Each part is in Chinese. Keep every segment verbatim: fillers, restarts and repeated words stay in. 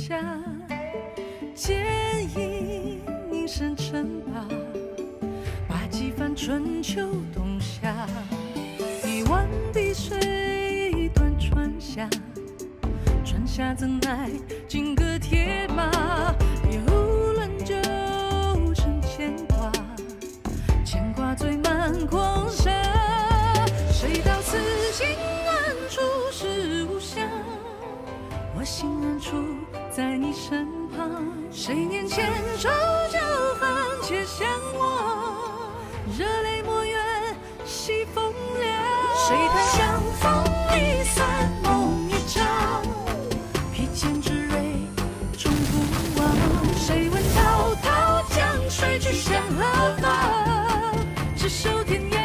下，剑影凝神称霸，把几番春秋冬夏，一万碧水断川下，川下怎奈金戈铁马，别无论旧尘牵挂，牵挂醉满狂沙。谁道此心安处是无暇？我心安处在你身旁。谁念牵手交帆且相望？热泪莫怨西风凉。谁叹相逢一散梦一场？披剑之锐终不忘。谁问滔滔江水去向何方？只手天涯。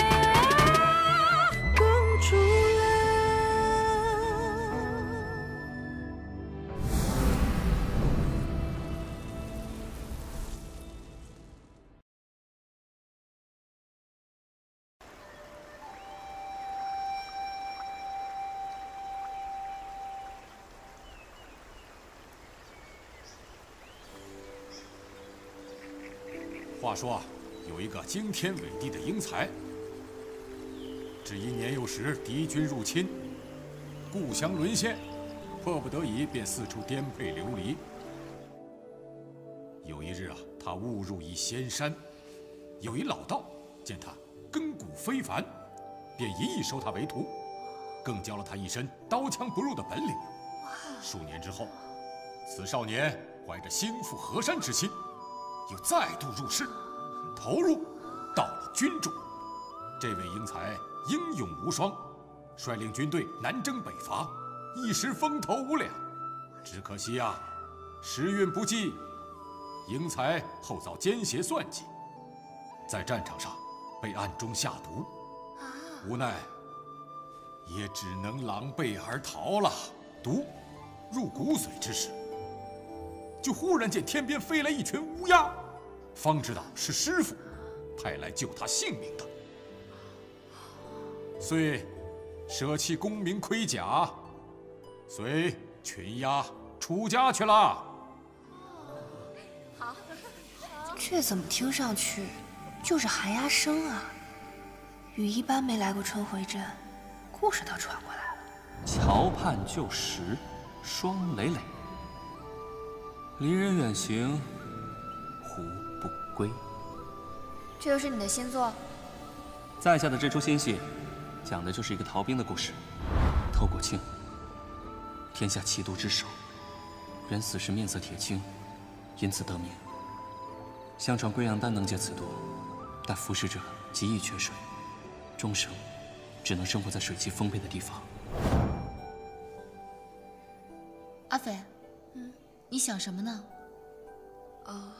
话说啊，有一个惊天伟地的英才，只因年幼时敌军入侵，故乡沦陷，迫不得已便四处颠沛流离。有一日啊，他误入一仙山，有一老道见他根骨非凡，便一意收他为徒，更教了他一身刀枪不入的本领。数年之后，此少年怀着兴复河山之心，又再度入仕，投入到了军中。这位英才英勇无双，率领军队南征北伐，一时风头无两。只可惜啊，时运不济，英才后遭奸邪算计，在战场上被暗中下毒，无奈也只能狼狈而逃了。毒入骨髓之时，就忽然见天边飞来一群乌鸦，方知道是师傅派来救他性命的，遂舍弃功名盔甲，随群鸦出家去了。 好，这怎么听上去就是寒鸦声啊？雨一般没来过春回镇，故事倒传过来了。 桥畔旧时霜累累，离人远行胡不归。 这又是你的新作？ 在下的这出新戏，讲的就是一个逃兵的故事。透过青，天下奇毒之首，人死时面色铁青，因此得名。相传归阳丹能解此毒，但服食者极易缺水，终生只能生活在水汽丰沛的地方。 阿飞，嗯，你想什么呢？ 哦，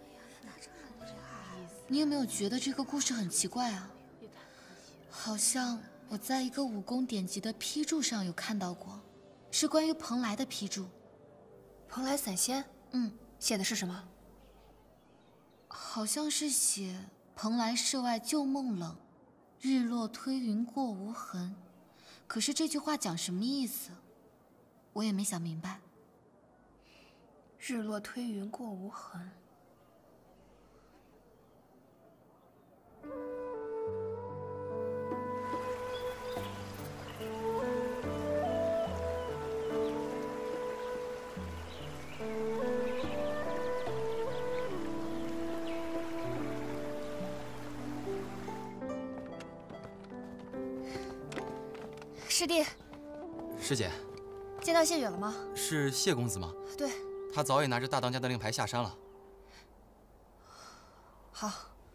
你有没有觉得这个故事很奇怪啊？好像我在一个武功典籍的批注上有看到过，是关于蓬莱的批注。 蓬莱散仙？ 嗯， 写的是什么？ 好像是写蓬莱舍外旧梦冷，日落推云过无痕。可是这句话讲什么意思，我也没想明白。 日落推云过无痕。师弟， 师姐， 见到谢远了吗？ 是谢公子吗？ 对， 他早已拿着大当家的令牌下山了。 好。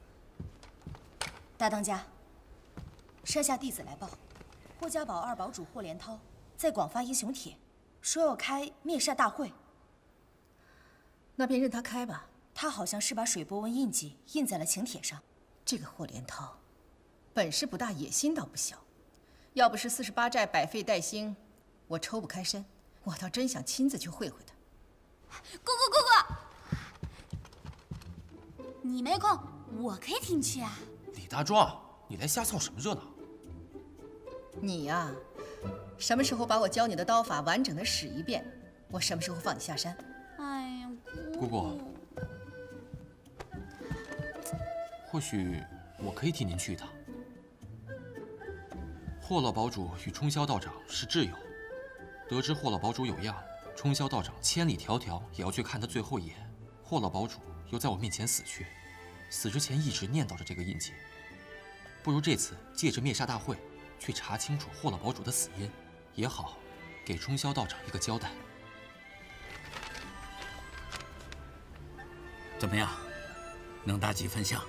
大当家，山下弟子来报，霍家堡二堡主霍连涛在广发英雄帖，说要开灭煞大会。 那便任他开吧。 他好像是把水波纹印记印在了请帖上。 这个霍连涛，本事不大，野心倒不小。要不是四十八寨百废待兴，我抽不开身，我倒真想亲自去会会他。 姑姑姑姑，你没空，我可以听去啊。 李大壮，你来瞎凑什么热闹？ 你呀，什么时候把我教你的刀法完整的使一遍，我什么时候放你下山。 啊， 姑姑，或许我可以替您去一趟。霍老堡主与冲霄道长是挚友，得知霍老堡主有恙，冲霄道长千里迢迢也要去看他最后一眼。霍老堡主又在我面前死去，死之前一直念叨着这个印记。不如这次借着灭煞大会，去查清楚霍老堡主的死因，也好给冲霄道长一个交代。 怎么样？能打几分像？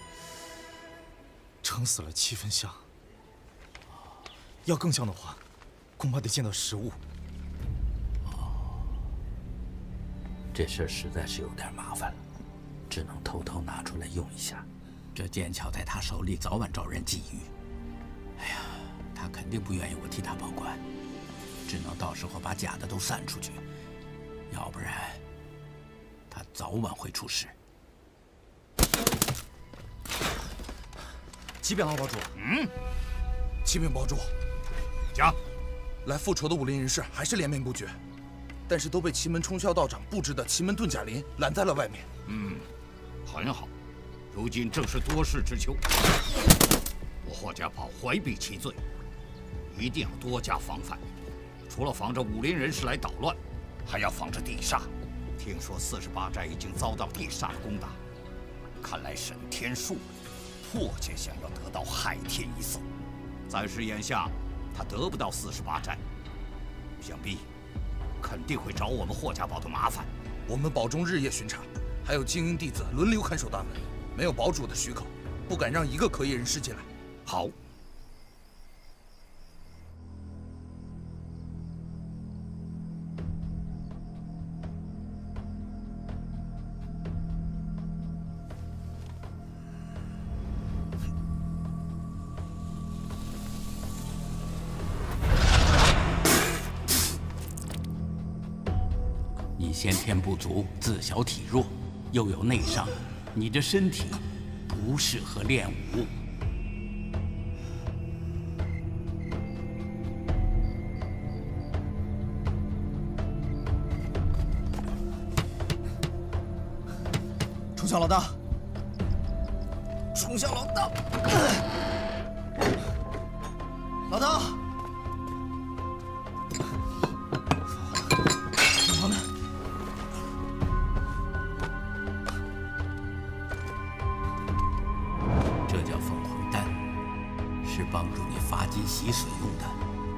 撑死了七分像。要更像的话，恐怕得见到实物。 哦，这事儿实在是有点麻烦了，只能偷偷拿出来用一下。这剑鞘在他手里，早晚招人觊觎。哎呀，他肯定不愿意我替他保管，只能到时候把假的都散出去，要不然他早晚会出事。 启禀老堡主， 嗯， 启禀堡主。 讲， 来复仇的武林人士还是连绵不绝，但是都被奇门冲霄道长布置的奇门遁甲林拦在了外面。 嗯，很好。如今正是多事之秋，我霍家堡怀璧其罪，一定要多加防范。除了防着武林人士来捣乱，还要防着地煞。听说四十八寨已经遭到地煞攻打，看来沈天术迫切想要得到海天一色。暂时眼下。 他得不到四十八寨，想必肯定会找我们霍家堡的麻烦。 我们堡中日夜巡查，还有精英弟子轮流看守大门，没有堡主的许可，不敢让一个可疑人士进来。 好。先天不足，自小体弱，又有内伤，你这身体不适合练武。 冲霄老大，冲霄老大，老大。 洗水用的。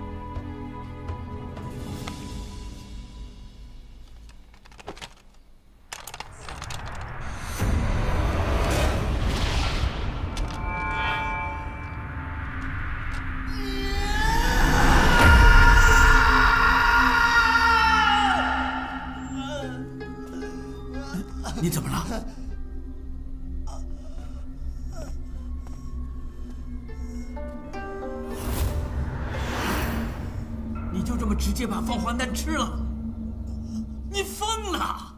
你怎么了？ 直接把放还丹吃了，你疯了！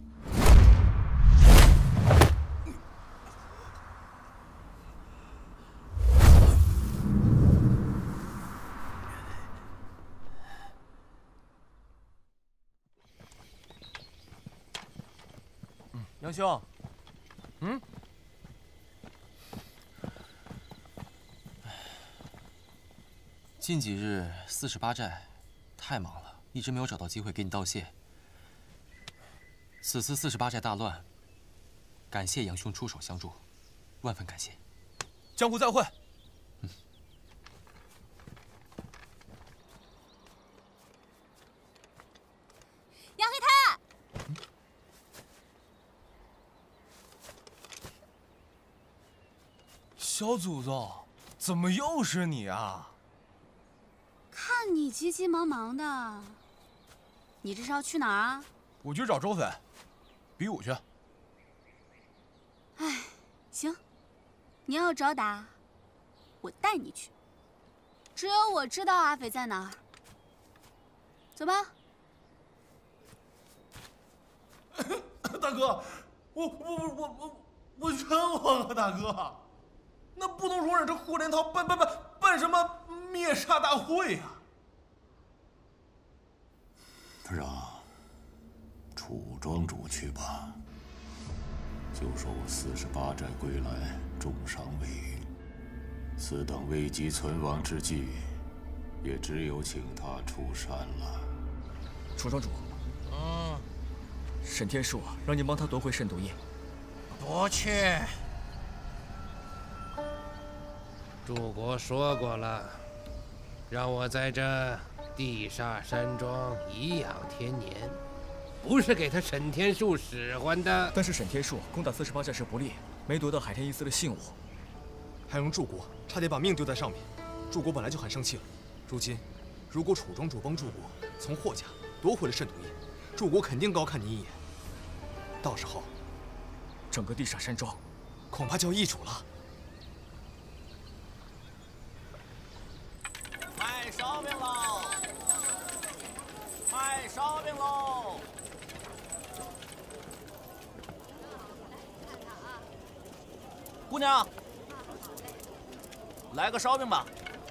杨兄，嗯，近几日四十八寨。 太忙了，一直没有找到机会给你道谢。此次四十八寨大乱，感谢杨兄出手相助，万分感谢。 江湖再会。 嗯。 杨黑他， 嗯、小祖宗，怎么又是你啊？ 看你急急忙忙的，你这是要去哪儿啊？ 我去找周粉，比武去。 哎，行，你要找打，我带你去。只有我知道阿斐在哪儿。走吧。 大哥，我我我我我我冤枉啊，大哥！那不能容忍这霍连涛办办办办什么灭煞大会呀、啊！ 让楚庄主去吧。 就说我四十八寨归来，重伤未愈。此等危急存亡之际，也只有请他出山了。 楚庄主，嗯，沈天树让您帮他夺回渗毒液。 不去。柱国说过了，让我在这地煞山庄颐养天年，不是给他沈天树使唤的。 但是沈天树攻打四十八寨时不利，没夺到海天一丝的信物， 还用柱国差点把命丢在上面。柱国本来就很生气了，如今如果楚庄主帮柱国从霍家夺回了渗毒液，柱国肯定高看您一眼。到时候， 整个地煞山庄恐怕就要易主了。 卖烧饼喽！卖烧饼喽！姑娘，来个烧饼吧。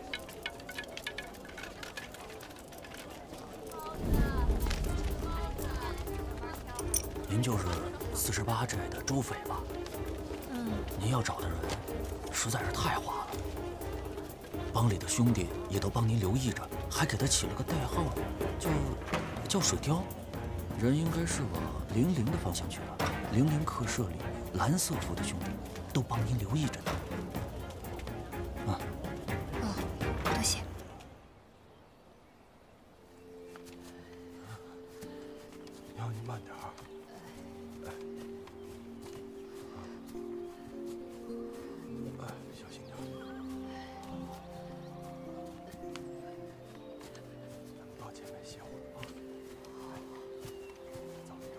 您就是四十八寨的周匪吧？嗯。您要找的人实在是太花了，帮里的兄弟也都帮您留意着，还给他起了个代号，叫叫水貂。人应该是往零零的方向去了。零零客舍里蓝色服的兄弟都帮您留意着呢。啊。 哦，多谢。 娘，你慢点儿。小心点。咱们到前面歇会儿啊。早点。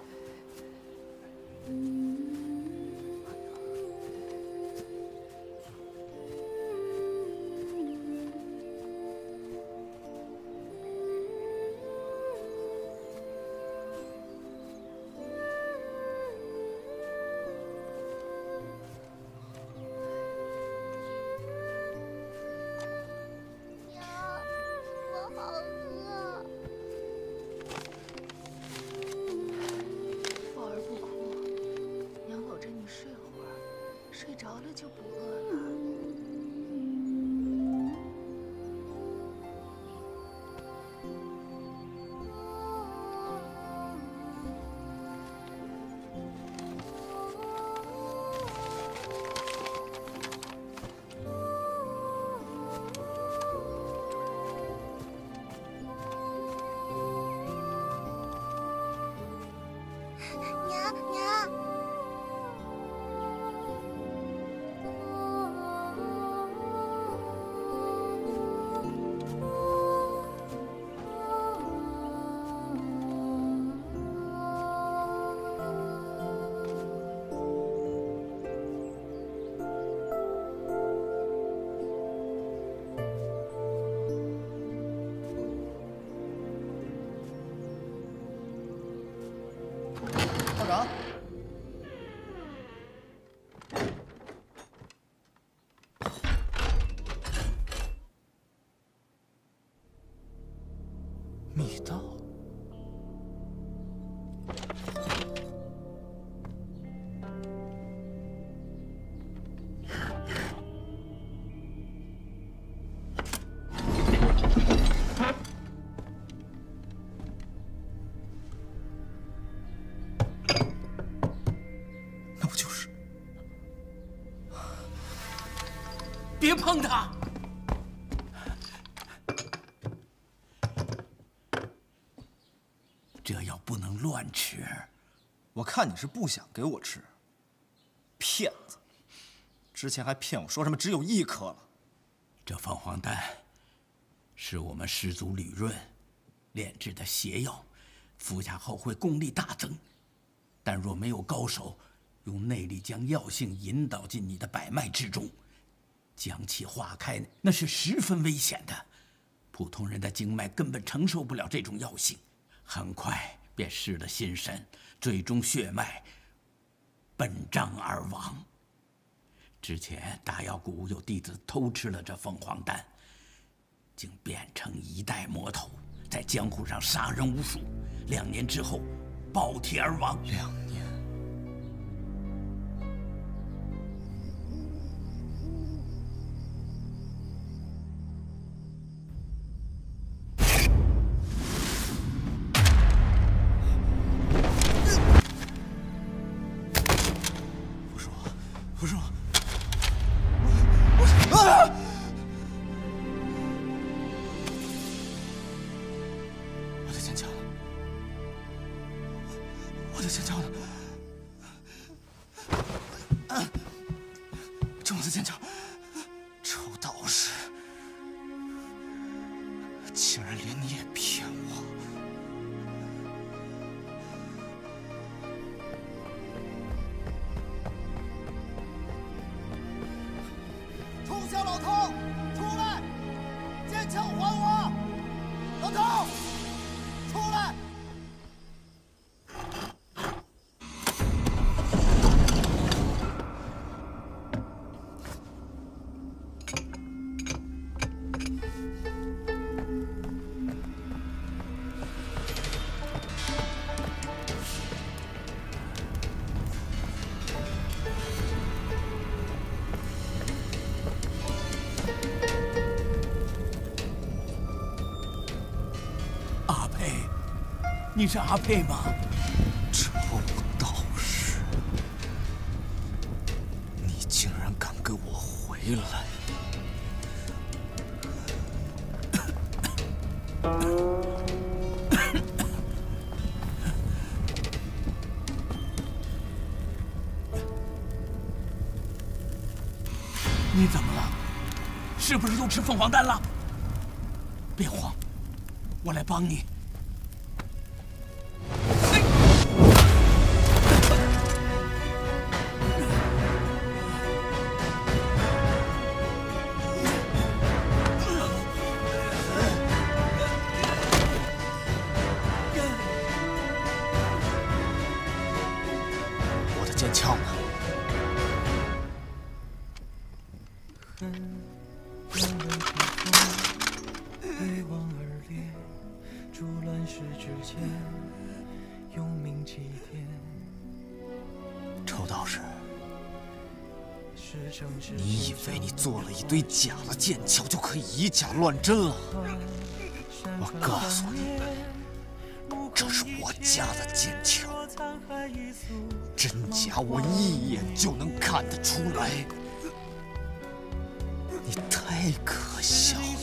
睡着了就不饿了。 娘娘。 道长， 密道。 那不就是？别碰它！ 这药不能乱吃。 我看你是不想给我吃，骗子！之前还骗我说什么只有一颗了。 这凤凰丹是我们师祖吕润炼制的邪药，服下后会功力大增。但若没有高手用内力将药性引导进你的百脉之中，将其化开，那是十分危险的。普通人的经脉根本承受不了这种药性，很快便失了心神，最终血脉本障而亡。之前大药谷有弟子偷吃了这凤凰丹，竟变成一代魔头，在江湖上杀人无数。两年之后，爆体而亡。 两年， 的剑鞘，臭道士，竟然连你也骗我！ 冲销老头，出来！剑鞘还我！老头，出来！ 你是阿佩吗？ 臭道士，你竟然敢跟我回来！ 你怎么了？是不是又吃凤凰丹了？别慌，我来帮你。 剑鞘呢？臭道士，你以为你做了一堆假的剑鞘就可以以假乱真了？我告诉你，这是我家的剑鞘。 真假我一眼就能看得出来，你太可笑了。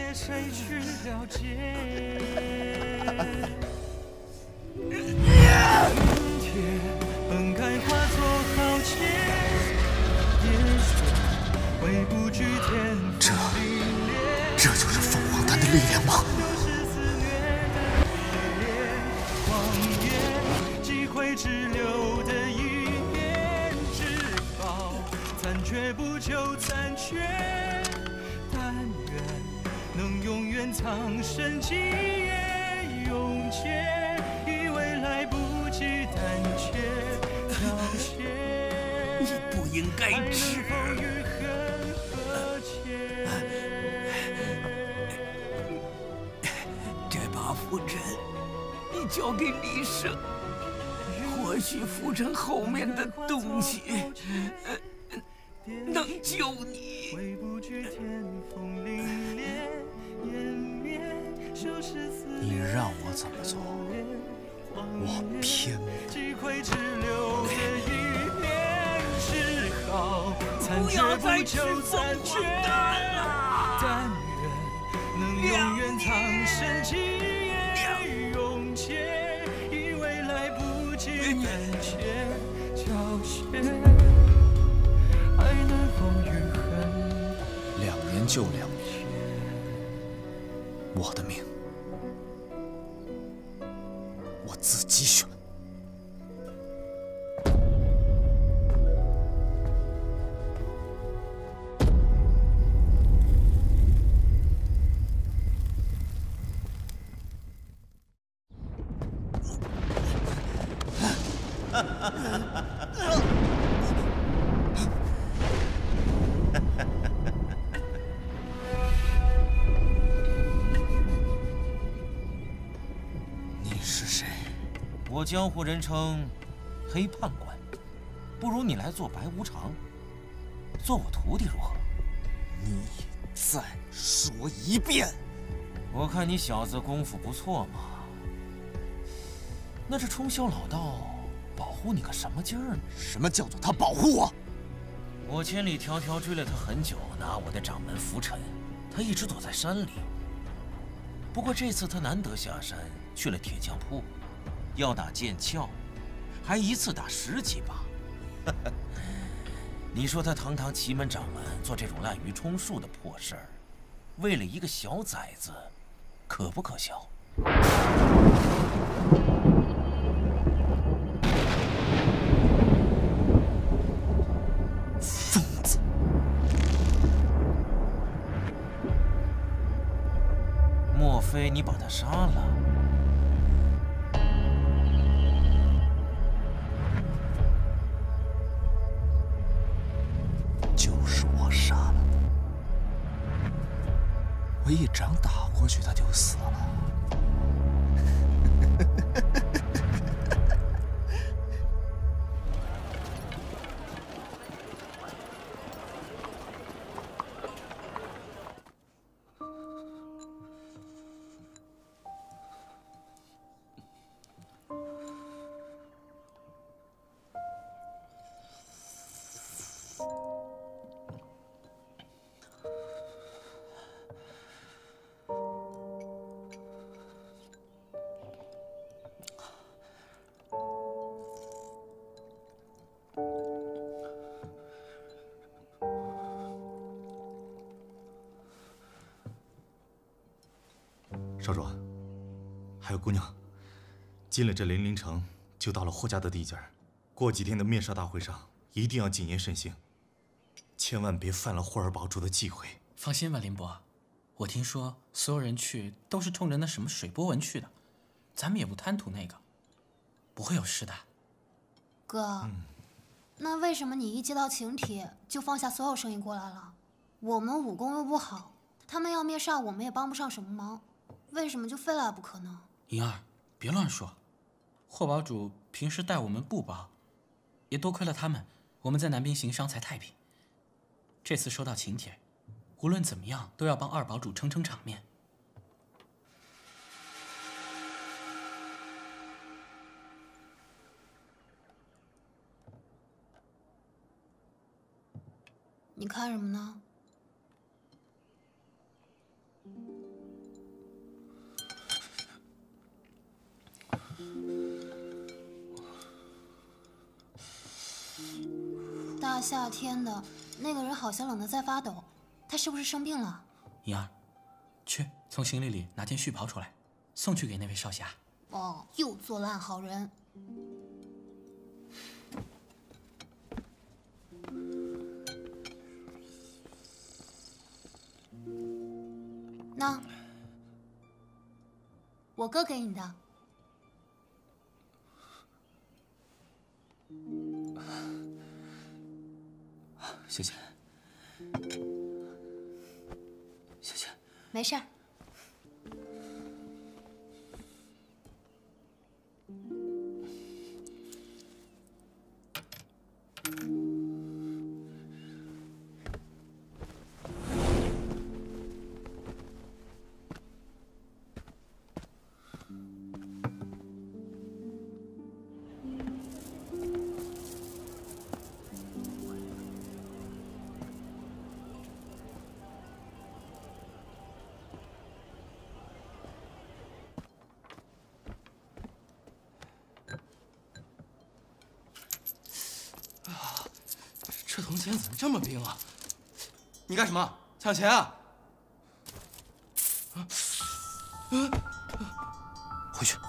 这，这就是凤凰丹的力量吗？ 只留的一面之好，残缺不求残缺，但愿能永远藏身基业永结，以为来不及胆怯凋谢。 你不应该吃。这把符针，你交给李舍。 或许符针后面的东西，呃，能救你。 你让我怎么做，我偏不要再吃凤凰丹了。但愿能永远藏身基业永结。 胆怯凋谢，爱难逢遇恨。 两年就两年，我的命我自己选。 我江湖人称黑判官，不如你来做白无常，做我徒弟如何？ 你再说一遍！ 我看你小子功夫不错嘛。那这冲霄老道保护你个什么劲儿呢？ 什么叫做他保护我？ 我千里迢迢追了他很久，拿我的掌门拂尘，他一直躲在山里。不过这次他难得下山，去了铁匠铺。 要打剑鞘，还一次打十几把。 你说他堂堂祁门掌门做这种滥竽充数的破事儿，为了一个小崽子，可不可笑？ 疯子！ 莫非你把他杀了？ 就是我杀了他，我一掌打过去，他就死了。 少主，还有姑娘，进了这零陵城，就到了霍家的地界儿。过几天的灭杀大会上，一定要谨言慎行，千万别犯了霍尔堡主的忌讳。 放心吧，林伯，我听说所有人去都是冲着那什么水波纹去的，咱们也不贪图那个，不会有事的。 哥，嗯、那为什么你一接到请帖就放下所有生意过来了？我们武功又不好，他们要灭杀我们也帮不上什么忙。 为什么就非来不可呢？ 银儿，别乱说。霍堡主平时待我们不薄，也多亏了他们，我们在南边行商才太平。这次收到请帖，无论怎么样都要帮二堡主撑撑场面。 你看什么呢？ 大夏天的，那个人好像冷得在发抖，他是不是生病了？ 银儿，去从行李里拿件絮袍出来，送去给那位少侠。 哦，又做烂好人。那，我哥给你的。 谢谢，谢谢。 没事儿。 这铜钱怎么这么冰啊？你干什么？抢钱啊？ 回去。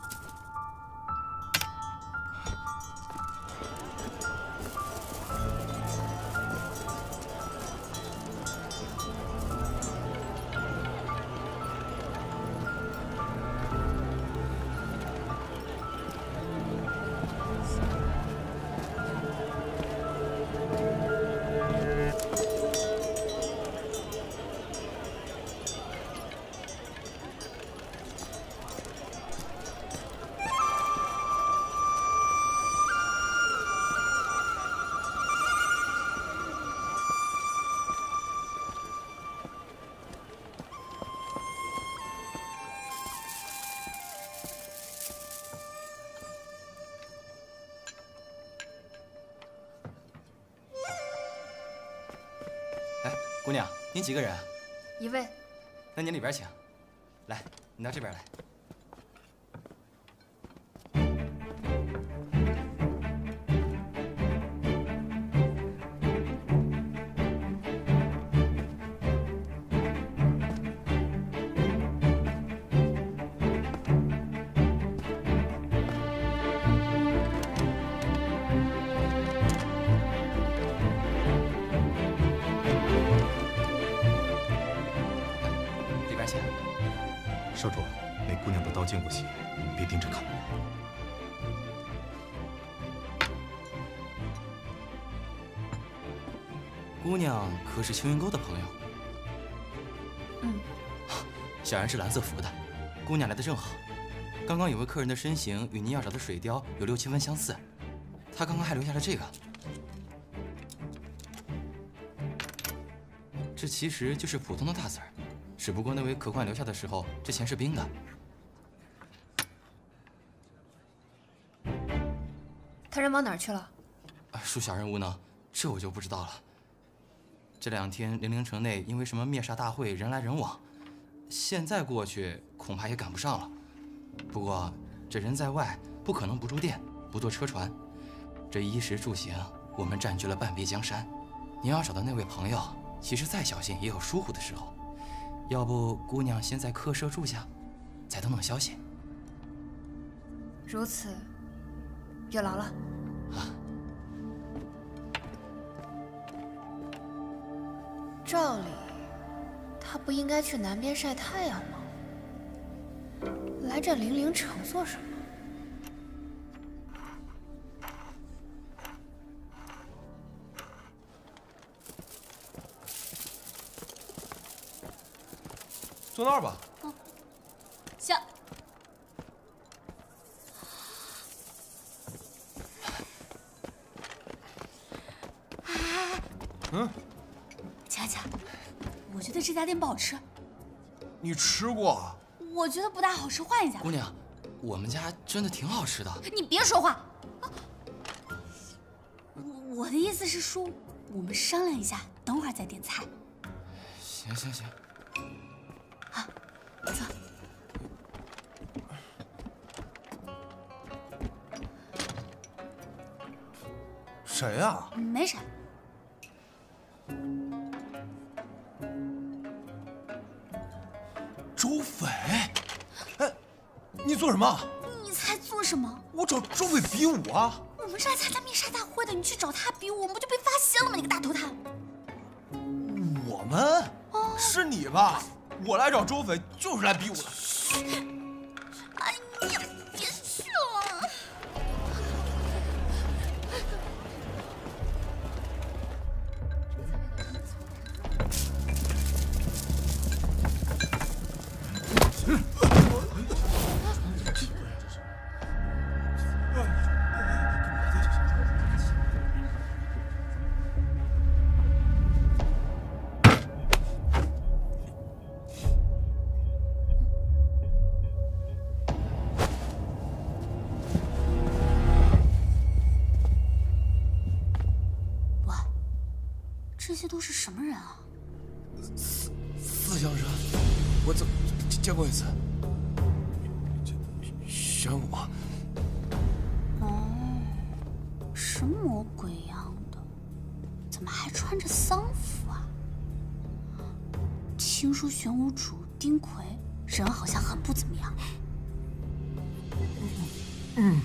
姑娘，您几个人啊？ 一位。 那您里边请。来，你到这边来。 少主，那姑娘的刀见过血，别盯着看。 姑娘可是青云沟的朋友？ 嗯， 小然是蓝色服的，姑娘来的正好。刚刚有位客人的身形与您要找的水貂有六七分相似，他刚刚还留下了这个。这其实就是普通的大子儿，只不过那位客官留下的时候，这钱是冰的。 他人往哪儿去了？ 恕小人无能，这我就不知道了。这两天零陵城内因为什么灭煞大会人来人往，现在过去恐怕也赶不上了。不过这人在外不可能不住店，不坐车船，这衣食住行我们占据了半壁江山。您要找的那位朋友，其实再小心也有疏忽的时候。要不姑娘先在客舍住下，再等等消息。 如此，有劳了。 啊。 照理，他不应该去南边晒太阳吗？来这零陵城做什么？ 坐那儿吧。 嗯，行。 嗯。 佳佳，我觉得这家店不好吃。 你吃过？ 我觉得不大好吃，换一家。 姑娘，我们家真的挺好吃的。 你别说话。啊、我我的意思是说，我们商量一下，等会儿再点菜。 行行行。 好，坐。 谁呀？ 没谁。 周斐，哎，你做什么？ 你猜做什么？ 我找周斐比武啊！ 我们是来参加灭杀大会的，你去找他比武，我们不就被发现了吗？你个大头炭！ 我们？哦，是你吧？我来找周斐就是来比武的。 哎呀，别去了！这些都是什么人啊？ 四四象神，我怎见过一次。玄武。 哦，神魔鬼样的，怎么还穿着丧服啊？听说玄武主丁魁人好像很不怎么样。 嗯。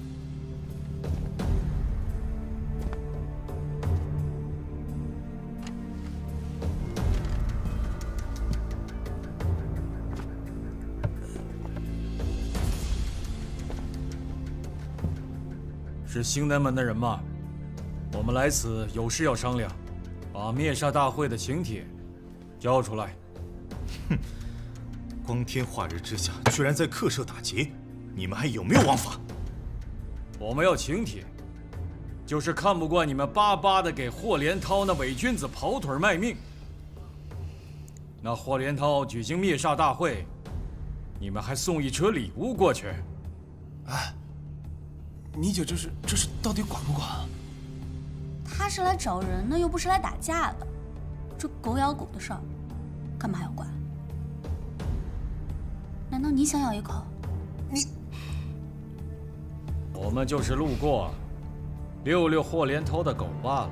是星南门的人吗？我们来此有事要商量，把灭煞大会的请帖交出来。 哼，光天化日之下，居然在客舍打劫，你们还有没有王法？ 我们要请帖，就是看不惯你们巴巴的给霍连涛那伪君子跑腿卖命。那霍连涛举行灭煞大会，你们还送一车礼物过去。 哎。你姐这是这是到底管不管？ 他是来找人的，又不是来打架的。这狗咬狗的事儿，干嘛要管？难道你想咬一口？ 你， 我们就是路过，溜溜霍连涛的狗罢了。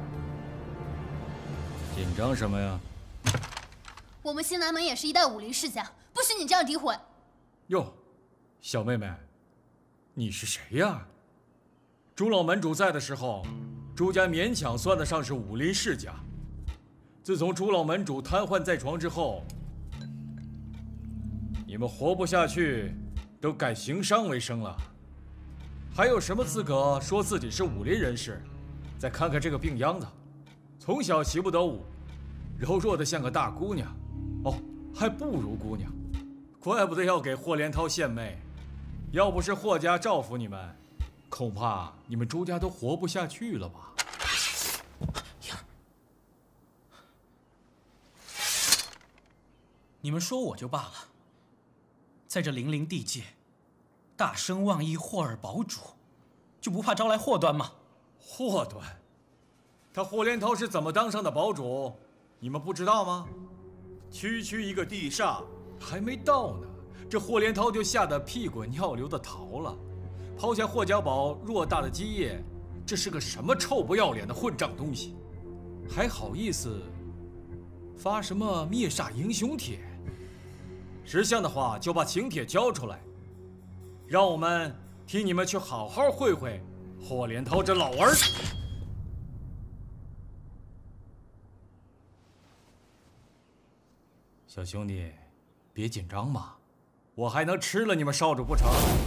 紧张什么呀？ 我们新南门也是一代武林世家，不许你这样诋毁。 哟，小妹妹，你是谁呀？朱老门主在的时候，朱家勉强算得上是武林世家。自从朱老门主瘫痪在床之后， 你们活不下去，都改行商为生了，还有什么资格说自己是武林人士？再看看这个病秧子，从小习不得武，柔弱的像个大姑娘，哦，还不如姑娘，怪不得要给霍连涛献媚。要不是霍家照拂你们，恐怕你们朱家都活不下去了吧？ 你们说我就罢了，在这凌凌地界，大声妄议霍尔堡主，就不怕招来祸端吗？ 祸端？他霍连涛是怎么当上的堡主？你们不知道吗？区区一个地煞，还没到呢，这霍连涛就吓得屁滚尿流的逃了，抛下霍家堡偌大的基业，这是个什么臭不要脸的混账东西？还好意思发什么灭煞英雄帖？识相的话就把请帖交出来，让我们替你们去好好会会霍连涛这老儿。小兄弟，别紧张嘛，我还能吃了你们少主不成？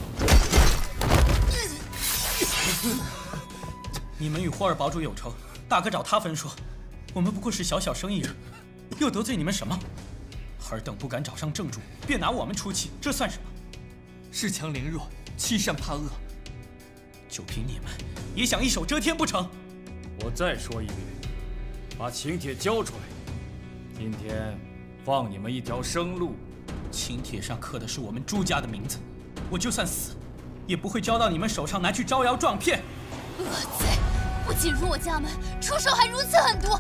你们与霍尔堡主有仇，大哥找他分说，我们不过是小小生意人，又得罪你们什么？尔等不敢找上正主，便拿我们出气，这算什么？ 恃强凌弱，欺善怕恶， 就凭你们也想一手遮天不成？ 我再说一遍，把请帖交出来，今天放你们一条生路。 请帖上刻的是我们朱家的名字，我就算死，也不会交到你们手上拿去招摇撞骗。 恶贼，不仅入我家门，出手还如此狠毒！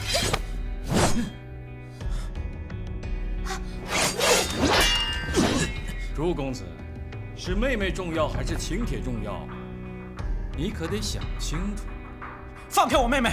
朱公子，是妹妹重要还是请帖重要？你可得想清楚。 放开我妹妹！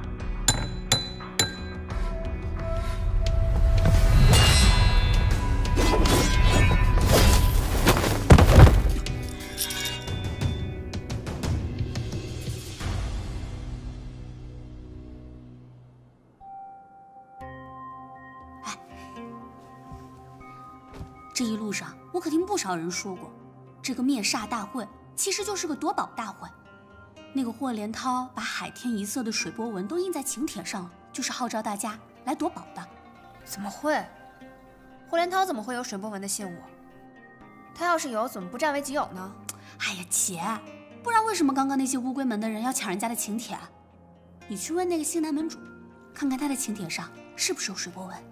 这一路上，我可听不少人说过，这个灭煞大会其实就是个夺宝大会。那个霍连涛把海天一色的水波纹都印在请帖上了，就是号召大家来夺宝的。 怎么会？霍连涛怎么会有水波纹的信物？他要是有，怎么不占为己有呢？ 哎呀，姐，不然为什么刚刚那些乌龟门的人要抢人家的请帖？你去问那个星南门主，看看他的请帖上是不是有水波纹。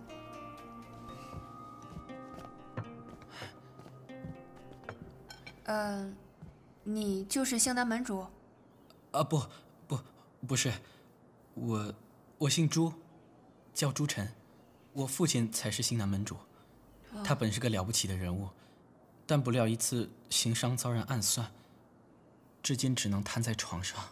嗯、呃，你就是星南门主？ 啊，不，不，不是，我，我姓朱，叫朱晨，我父亲才是星南门主，他本是个了不起的人物，但不料一次行商遭人暗算，至今只能瘫在床上。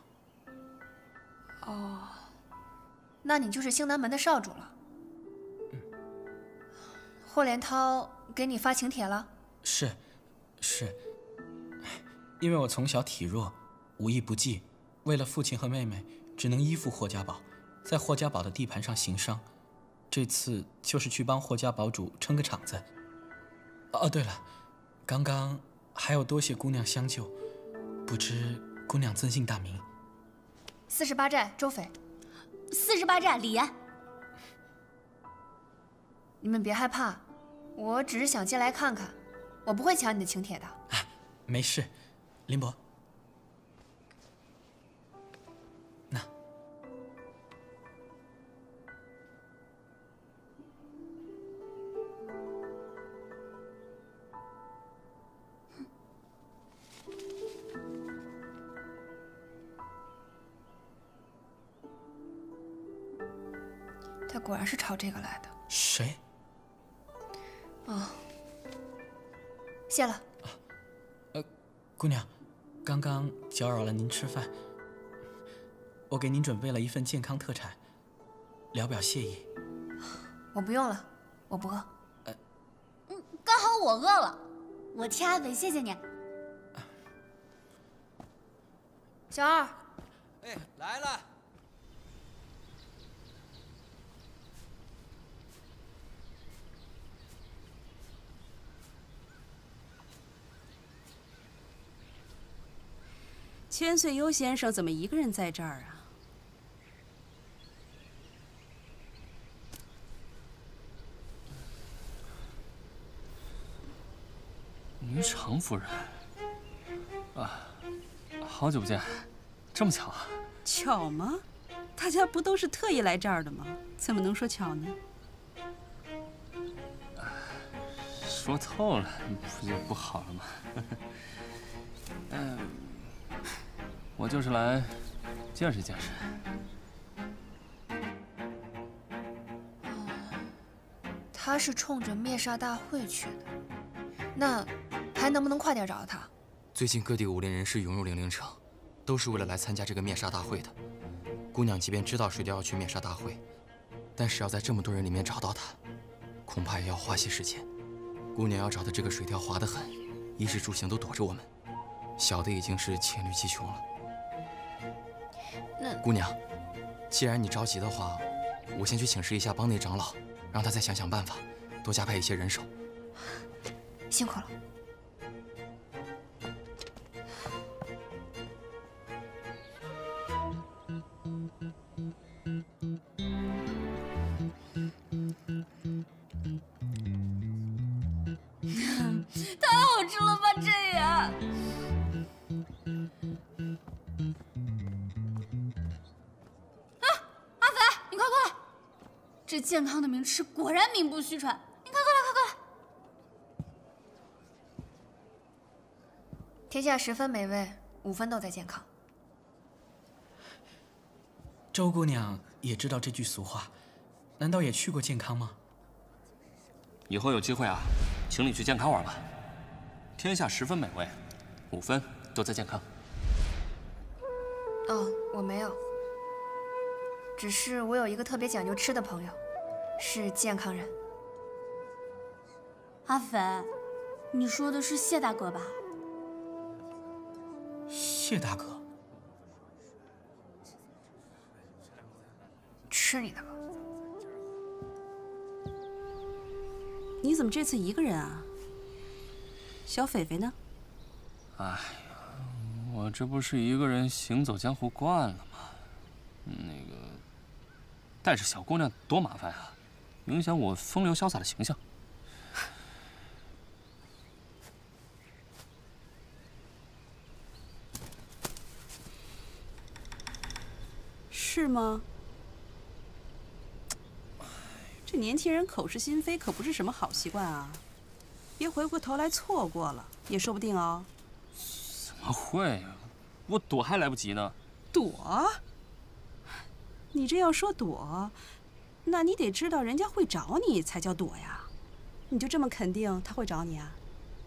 哦，那你就是星南门的少主了。嗯，霍连涛给你发请帖了？ 是，是。因为我从小体弱，武艺不济，为了父亲和妹妹，只能依附霍家堡，在霍家堡的地盘上行商。这次就是去帮霍家堡主撑个场子。哦，对了，刚刚还要多谢姑娘相救，不知姑娘尊姓大名？ 四十八寨周斐。 四十八寨李岩。 你们别害怕，我只是想进来看看，我不会抢你的请帖的。 啊，没事。林伯，那他果然是朝这个来的。 谁？ 哦，谢了。 啊，呃，姑娘。刚刚搅扰了您吃饭，我给您准备了一份健康特产，聊表谢意。 我不用了，我不饿。 呃，嗯，刚好我饿了，我替阿伟谢谢你。 小二， 哎，来了。 千岁优先生怎么一个人在这儿啊？ 女常夫人，啊，好久不见，这么巧啊？ 巧吗？大家不都是特意来这儿的吗？怎么能说巧呢？ 说透了，不就不好了吗？嗯，我就是来见识见识。 他是冲着灭煞大会去的，那还能不能快点找到他？ 最近各地武林人士涌入零陵城，都是为了来参加这个灭煞大会的。姑娘即便知道水貂要去灭煞大会，但是要在这么多人里面找到他，恐怕也要花些时间。姑娘要找的这个水貂滑得很，衣食住行都躲着我们，小的已经是黔驴技穷了。 那姑娘，既然你着急的话，我先去请示一下帮内长老，让他再想想办法，多加派一些人手。 辛苦了。 太好吃了吧，这也！啊，阿肥，你快过来！这健康的名吃果然名不虚传，你快过来，快过来！ 天下十分美味，五分都在健康。 周姑娘也知道这句俗话，难道也去过健康吗？ 以后有机会啊，请你去健康玩吧。天下十分美味，五分都在健康。 哦，我没有，只是我有一个特别讲究吃的朋友，是健康人。 阿肥，你说的是谢大哥吧？ 谢大哥， 吃你的吧！ 你怎么这次一个人啊？小斐斐呢？ 哎呀，我这不是一个人行走江湖惯了吗？那个，带着小姑娘多麻烦啊，影响我风流潇洒的形象。 是吗？这年轻人口是心非，可不是什么好习惯啊！别回过头来错过了，也说不定哦。 怎么会呀？我躲还来不及呢。 躲？你这要说躲，那你得知道人家会找你才叫躲呀。你就这么肯定他会找你啊？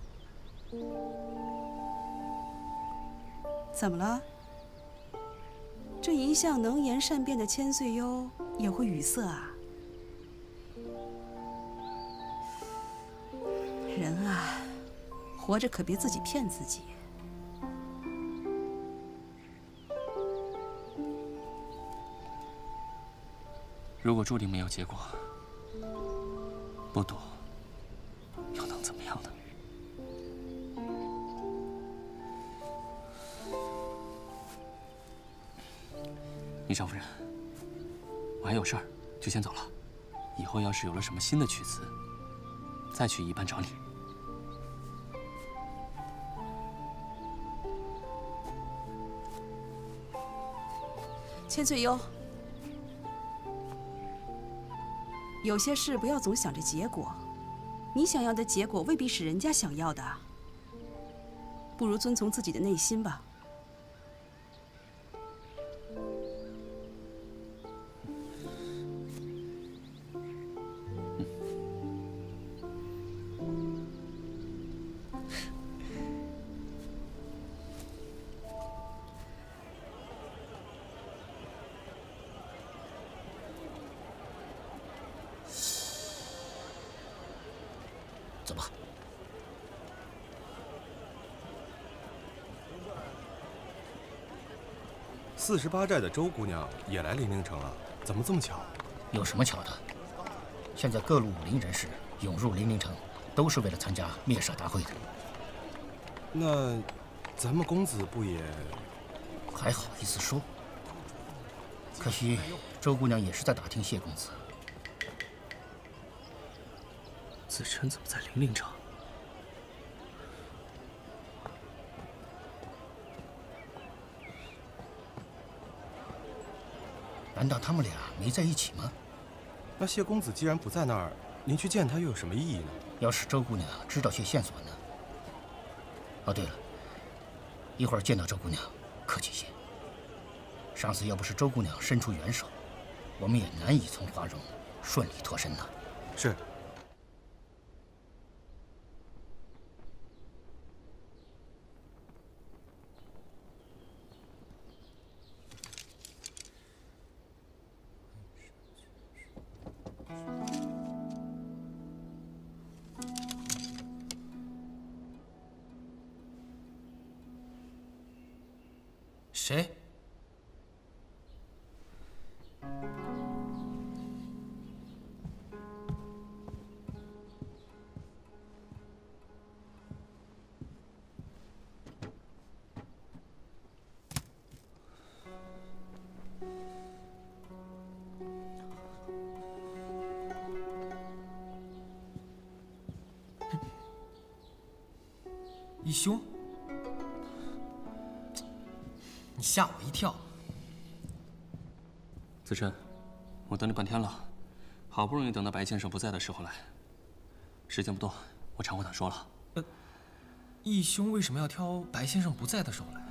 怎么了？这一向能言善辩的千岁幽也会语塞啊？人啊，活着可别自己骗自己。 如果注定没有结果，不躲又能怎么样呢？倪少夫人，我还有事儿，就先走了。以后要是有了什么新的曲子，再去一班找你。 千岁幽，有些事不要总想着结果，你想要的结果未必是人家想要的，不如遵从自己的内心吧。 走吧。 四十八寨的周姑娘也来零陵城了，怎么这么巧？ 有什么巧的？现在各路武林人士涌入零陵城，都是为了参加灭煞大会的。 那咱们公子不也？ 还好意思说？可惜周姑娘也是在打听谢公子。 子琛怎么在零陵城？ 难道他们俩没在一起吗？ 那谢公子既然不在那儿，您去见他又有什么意义呢？ 要是周姑娘知道些线索呢？哦，对了，一会儿见到周姑娘，客气些。上次要不是周姑娘伸出援手，我们也难以从华容顺利脱身呢。 是。 谁？义兄，你吓我一跳。 子琛，我等你半天了，好不容易等到白先生不在的时候来。时间不多，我常和他说了。 呃，义兄为什么要挑白先生不在的时候来？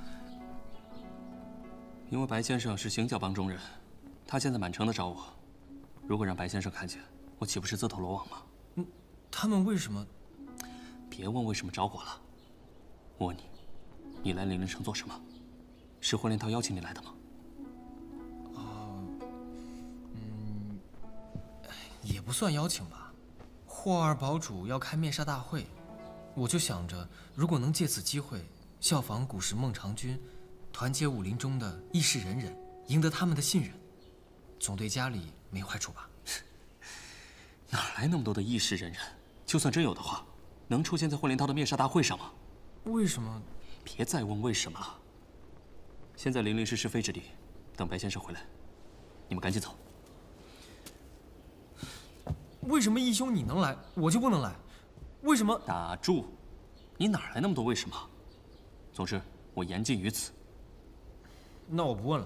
因为白先生是行教帮中人，他现在满城的找我，如果让白先生看见，我岂不是自投罗网吗？ 嗯，他们为什么？ 别问为什么找我了。我问你，你来零陵城做什么？是霍连涛邀请你来的吗？ 哦，嗯，也不算邀请吧。霍二堡主要开灭杀大会，我就想着，如果能借此机会效仿古时孟尝君，团结武林中的义士仁人，赢得他们的信任，总对家里没坏处吧？ 哪来那么多的义士仁人？就算真有的话，能出现在霍连涛的灭杀大会上吗？ 为什么？ 别再问为什么了。现在零陵是是非之地，等白先生回来，你们赶紧走。 为什么义兄你能来，我就不能来？为什么？ 打住！你哪来那么多为什么？总之，我言尽于此。 那我不问了。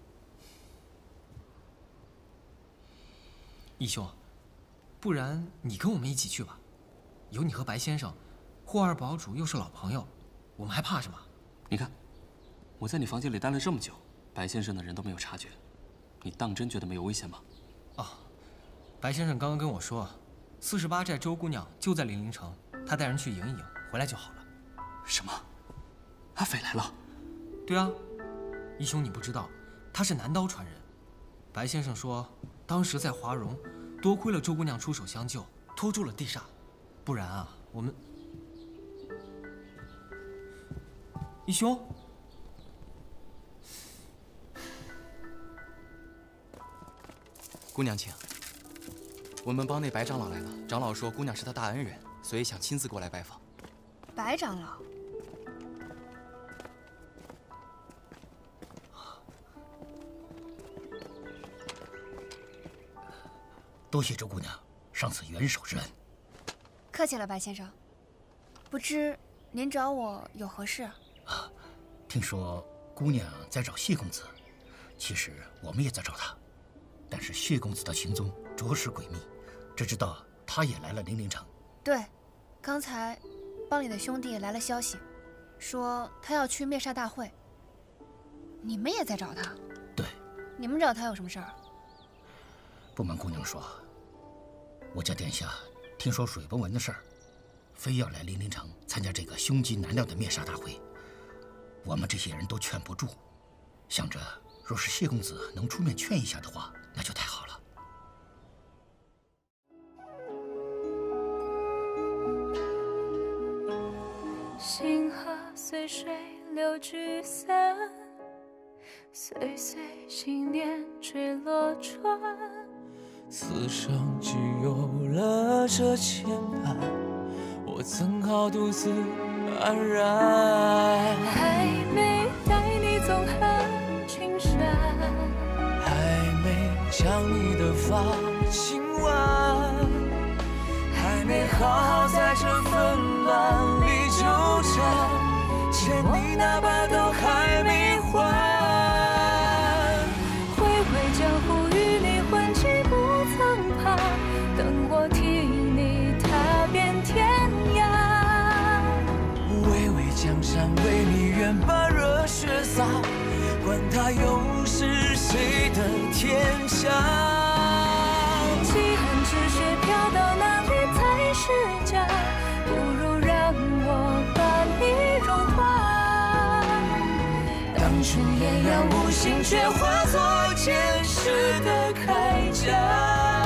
义兄，不然你跟我们一起去吧。有你和白先生，霍二堡主又是老朋友，我们还怕什么？ 你看，我在你房间里待了这么久，白先生的人都没有察觉，你当真觉得没有危险吗？ 哦，白先生刚刚跟我说，四十八寨周姑娘就在零陵城，他带人去迎一迎，回来就好了。 什么？阿斐来了？ 对啊，义兄你不知道，他是南刀传人。白先生说，当时在华容，多亏了周姑娘出手相救，拖住了地煞，不然啊，我们……义兄， 姑娘请。我们帮内白长老来了，长老说姑娘是他大恩人，所以想亲自过来拜访。 白长老。 多谢周姑娘上次援手之恩。 客气了，白先生。不知您找我有何事？ 啊，听说姑娘在找谢公子，其实我们也在找他，但是谢公子的行踪着实诡秘，只知道他也来了零陵城。 对，刚才帮里的兄弟来了消息，说他要去灭杀大会。你们也在找他？ 对。 你们找他有什么事儿？ 不瞒姑娘说，我家殿下听说水波纹的事儿，非要来零陵城参加这个凶极难料的灭杀大会，我们这些人都劝不住，想着若是谢公子能出面劝一下的话，那就太好了。 星河随水流聚散，岁岁心念坠落船。 此生只有了这牵绊，我怎好独自安然？ 还没待你纵横暖， 还没将你的发亲完，还没好好在这纷乱里纠缠，欠你那把都还没还。 回味江湖与你混迹不曾怕，等我替你踏遍天涯。 巍巍江山为你愿把热血洒，管他又是谁的天下。 既然止血飘到哪里才是家，不如让我把你融化。 当初艳阳无心，却化作前世的铠甲。